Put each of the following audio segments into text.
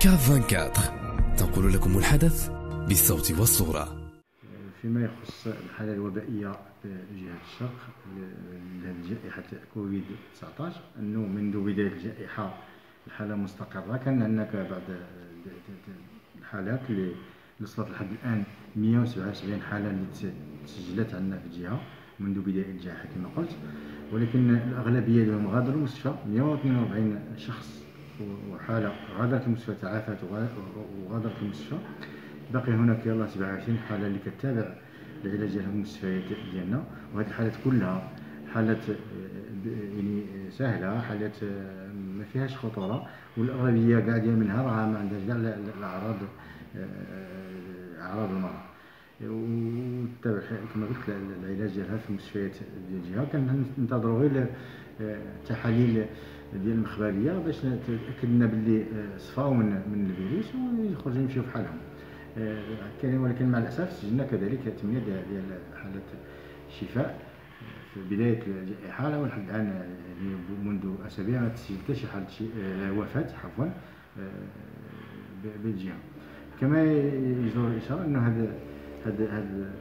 كاف 24 تنقل لكم الحدث بالصوت والصورة. فيما يخص الحالة الوبائية في جهة الشرق لجائحة كوفيد-19، أنه منذ بداية الجائحة الحالة مستقرة. كان هناك بعض الحالات اللي وصلت لحد الآن 177 حالة اللي تسجلت عندنا في الجهة منذ بداية الجائحة كما قلت، ولكن الأغلبية ديالهم غادروا المستشفى. 142 شخص وحالة غادرت المستشفى، تعافت وغادرت المستشفى. باقي هناك يلا 27 حالة اللي كتابع العلاج ديالهم في المستشفيات ديالنا، وهذه الحالات كلها حالات يعني سهلة، حالات ما فيهاش خطورة، والأغلبية كاع ديال منها راه ما عندهاش كاع الأعراض أعراض المرض. وتابع كما قلت العلاج ديالها في المستشفيات ديال الجهة. كننتظروا غير التحاليل ديال المخبرية باش تأكد لنا باللي صفاو من الفيروس ويخرجوا يمشيو في حالهم. ولكن مع الأسف سجلنا كذلك 8 ديال حالات شفاء في بداية الجائحة، ولحد الآن منذ أسابيع ما تسجلت حتى شي حالة وفاة عفوا بالجهة. كما يجدر الإشارة أنه هذا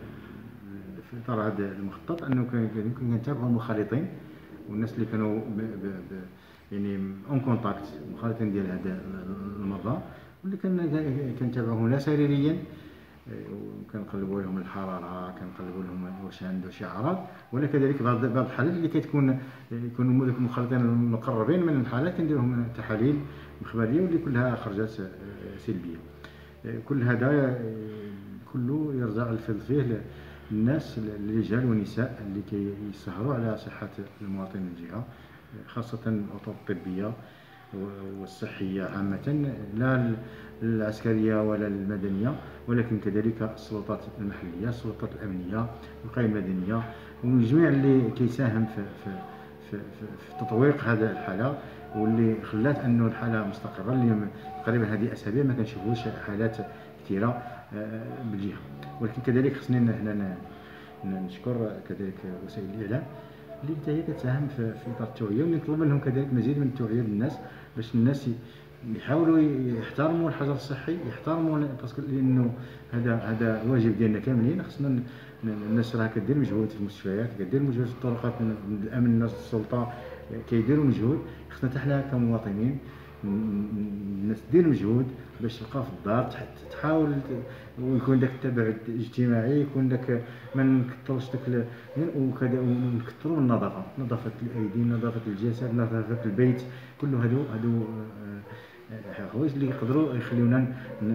في إطار هذا المخطط أنه يمكن نتابعوا المخالطين والناس اللي كانوا يعني اون كونتاكت مخالطين ديال هذا المرضى، واللي كنتابعوهم لا سريريا، وكنقلبوا لهم الحراره، كنقلبوا لهم واش عنده شي اعراض، ولا كذلك بعض الحالات اللي يكونوا المخالطين المقربين من الحالات كندير لهم تحاليل مخبريه واللي كلها خرجت سلبيه. كل هذا كله يرجع الفضل فيه للناس الرجال والنساء اللي كيسهروا على صحه المواطنين الجهه، خاصه الاطر الطبيه والصحيه عامه، لا العسكريه ولا المدنيه، ولكن كذلك السلطات المحليه، السلطات الامنيه، الوقايه المدنيه، والجميع اللي كيساهم في تطويق هذا الحاله، واللي خلات انه الحاله مستقره. اليوم تقريبا هذه اسابيع ما كنشوفوش حالات كثيره بالجهه. ولكن كذلك خصنا هنا نشكر كذلك وسائل الاعلام اللي حتى هي كتساهم في اطار التوعيه، ونطلب منهم كذلك مزيد من التوعيه للناس باش الناس يحاولوا يحترموا الحجر الصحي، يحترموا باسكو لانه هذا واجب ديالنا كاملين. خصنا الناس راه كدير مجهود في المستشفيات، كدير مجهود في الطرقات، الامن، الناس السلطه كيديروا مجهود. خصنا حتى حنا كمواطنين الناس دير مجهود باش تبقى في الدار، تحاول ويكون داك التباعد الاجتماعي، يكون داك ما نكثروش داك وكذا، ونكثروا النظافه، نظافه الايدي، نظافه الجسد، نظافه البيت، كل هادو حوايج اللي يقدروا يخليونا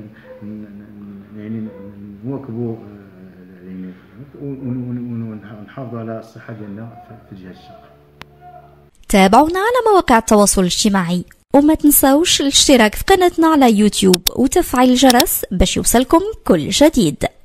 يعني نواكبوا يعني ونحافظوا على الصحه ديالنا في جهه الشرق. تابعونا على مواقع التواصل الاجتماعي، وما تنسوش الاشتراك في قناتنا على يوتيوب وتفعيل الجرس باش يوصلكم كل جديد.